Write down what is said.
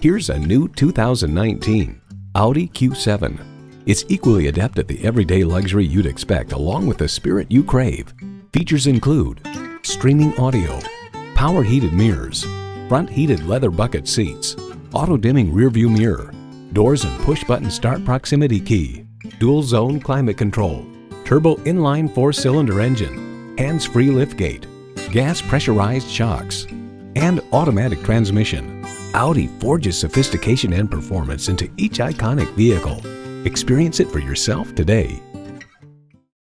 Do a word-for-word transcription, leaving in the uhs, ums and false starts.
Here's a new two thousand nineteen Audi Q seven. It's equally adept at the everyday luxury you'd expect, along with the spirit you crave. Features include streaming audio, power heated mirrors, front heated leather bucket seats, auto dimming rear view mirror, doors and push button start proximity key, dual zone climate control, turbo inline four cylinder engine, hands-free liftgate, gas pressurized shocks, and automatic transmission. Audi forges sophistication and performance into each iconic vehicle. Experience it for yourself today.